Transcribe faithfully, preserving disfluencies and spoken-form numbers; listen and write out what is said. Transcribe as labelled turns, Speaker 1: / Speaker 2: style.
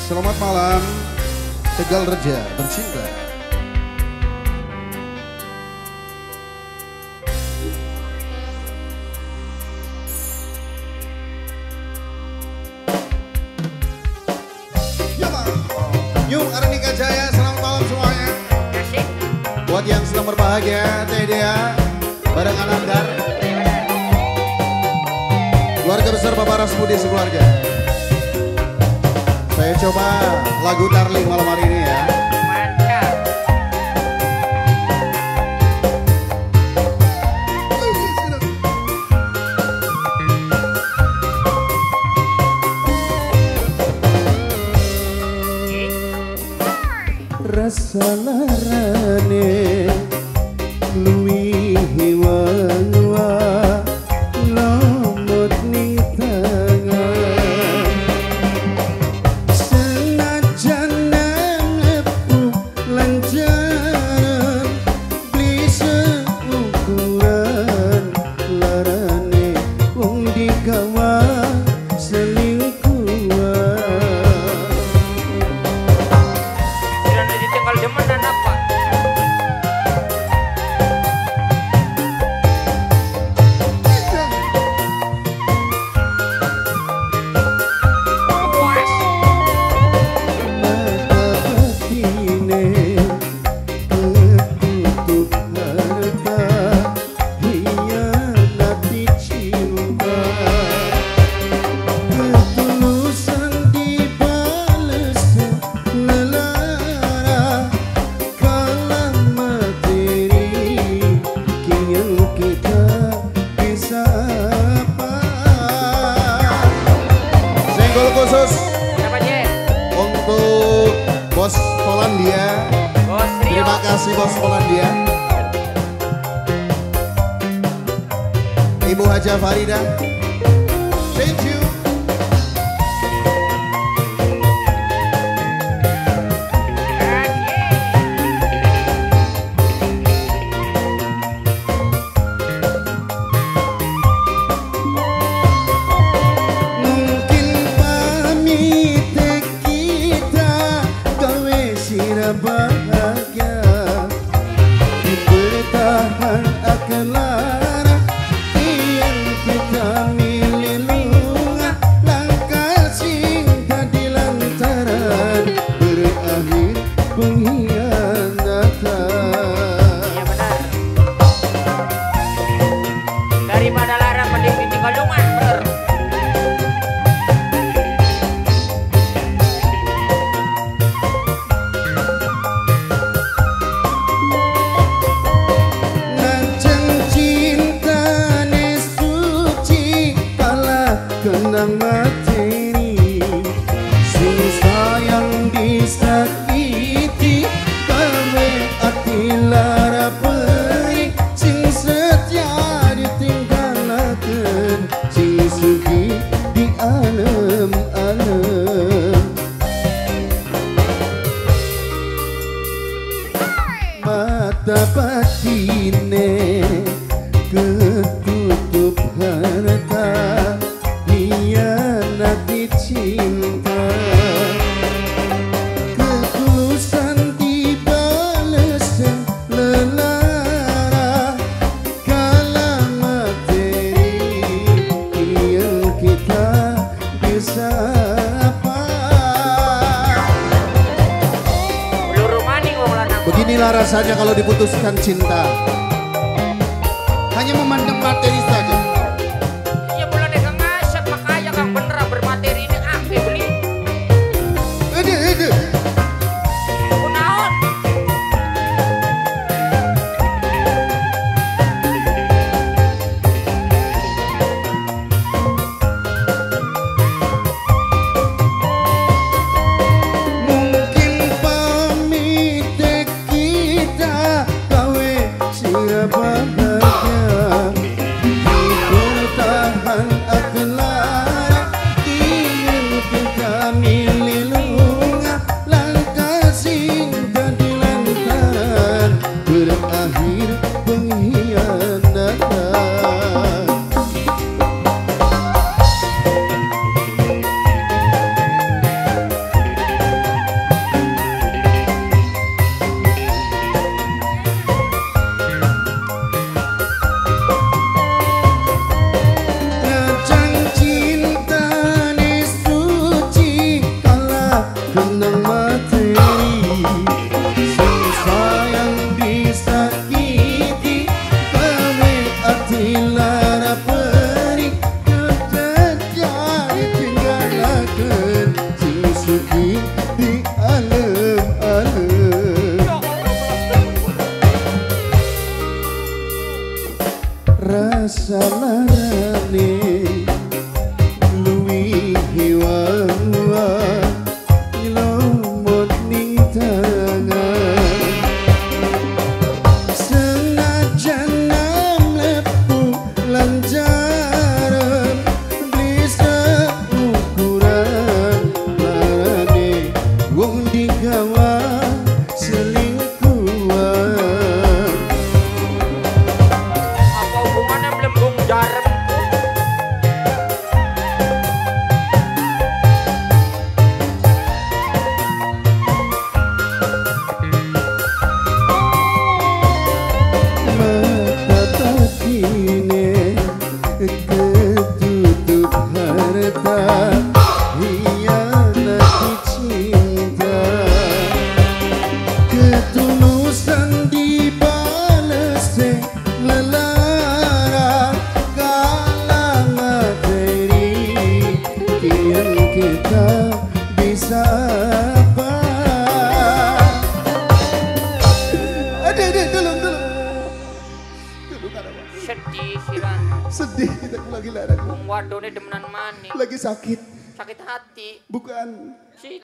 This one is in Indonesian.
Speaker 1: Selamat malam, Tegal Reja bercinta. Yuk, Arnika Jaya, selamat malam semuanya. Buat yang sedang berbahagia, Teh Dea, bareng Anandar, keluarga besar Bapak Rasmudi sekeluarga. Saya coba lagu Darling malam hari ini ya.
Speaker 2: Mantap.
Speaker 1: Rasa larane luwihi wanwa lomot ni tangan senajan nangepku lancar beli seukuran larane wong dikawa selingkuhan.
Speaker 2: Demenan apa?
Speaker 1: Khusus untuk Bos Polandia.
Speaker 2: Bos Rio.
Speaker 1: Terima kasih Bos Polandia. Ibu Haja Farida, thank you. Bahagia bertahan akan lara yang kita milih lunga langkah cinta di lantaran berakhir pengkhianatan.
Speaker 2: Iya benar. Daripada lara mending ditinggal lunga, bener.
Speaker 1: Kenang materi sing sayang disakiti kawe ati lara perih sing setia ditinggalaken sing sugi di alem-alem mata batine ketutup harta hianati cinta ketulusan dibales lelara kala materi yang kita bisa apa. Beginilah rasanya kalau diputuskan cinta, hanya memandang materi saja.
Speaker 2: Bermateri ini apa beli?
Speaker 1: Ede, ede.
Speaker 2: Kunaon?
Speaker 1: Mungkin pamit kita gawe sira bahagia. rasa larane luwi hiwawa ilomot ning tangan senajan nam lepu lanjaran bisa ukuran larane wong digawa selingkuhan.
Speaker 2: Apa hubungannya melembung jarum?
Speaker 1: Mata tatine ketutup harta hianati cinta ketulusan dibales lelara kalah materi kian kita bisa apa ada ada tolong tolong tolong ada apa?
Speaker 2: Sedih siran.
Speaker 1: Sedih kita lagi larang
Speaker 2: Wong wadone demenan maning.
Speaker 1: lagi sakit
Speaker 2: Sakit hati.
Speaker 1: bukan
Speaker 2: Si